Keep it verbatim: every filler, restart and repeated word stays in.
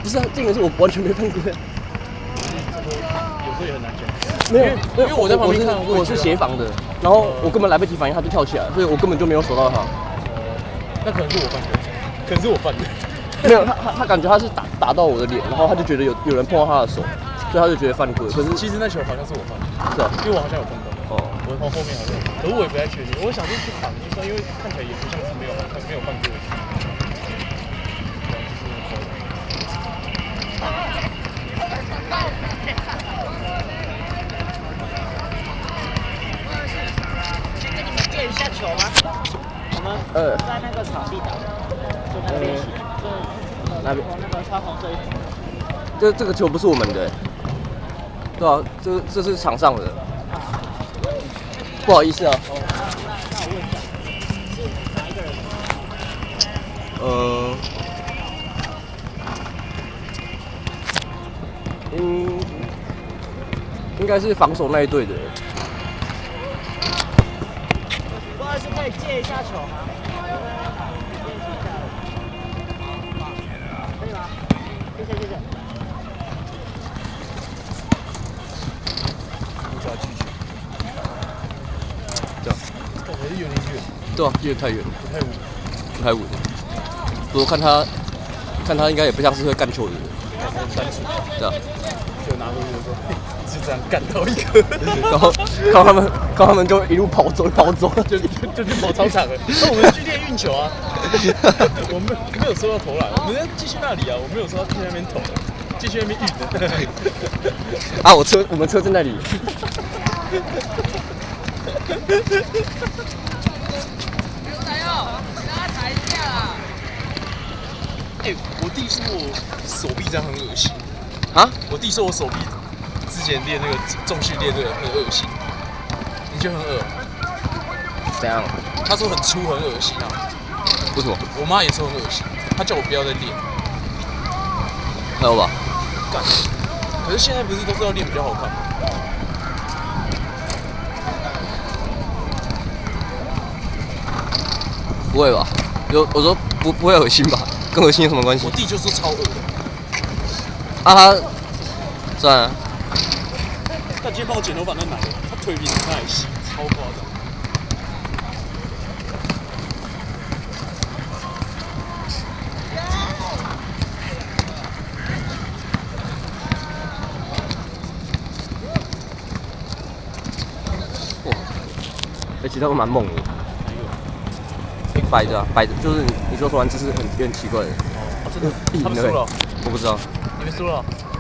不是啊，这个是我完全没犯规。 有时候也很难讲。 没有， 因为我在旁边看， 我是协防的，然后我根本来不及反应，他就跳起来，所以我根本就没有守到他。 那可能是我犯的，可能是我犯的。 没有，他他他感觉他是打打到我的脸，然后他就觉得有有人碰到他的手，所以他就觉得犯规。可是其实那球好像是我犯的， 是啊， 因为我好像有碰到。 哦， 我从后面好像，可是我也不太确定。我想说去挡，就算因为看起来也不像是没有没有犯规的。 借一下球吗？我们呃， 在那个场地打，就那边，就那边那个穿红色衣服。 这这个球不是我们的，对啊，这这是场上的，不好意思啊。 那那我问一下，是哪一个人？ 呃，应应该是防守那一队的。 不好意思，可以借一下球吗？可以吗？谢谢谢谢。 无法拒绝。 这样。 感觉有点远。 对啊，有点太远了， 不太稳。 不太稳。不过看他，看他应该也不像是会干球的人。 单纯。 对啊。 就拿回去的时候，就这样干到一个。 然后看他们，看他们就一路跑走，跑走， 就就去跑操场了。那我们去练运球啊。我们没有收到投篮，我们要继续那里啊，我没有说要去那边投，继续那边运的。 啊，我车，我们车在那里。 不用抬哦，大家抬一下啦。 哎，我弟说我手臂这样很恶心。 啊？ 我弟说我手臂之前练那个重训练这个很恶心，你觉得很恶？ 怎样？ 他说很粗很恶心啊。 为什么？ 我妈也说很恶心，她叫我不要再练。 还有吧？ 干。可是现在不是都是要练比较好看吗？ 不会吧？就我说不不会恶心吧？跟恶心有什么关系？ 我弟就说超恶的。 啊他，算了。 他今天帮我剪头发那男的，他腿比他还细，超夸张。 哇，哎、欸，其实他们蛮猛的。摆着、啊，摆着，就是你你说投篮姿势很有点奇怪的。 哦，真的？他们输了？ 我不知道。 你们输了？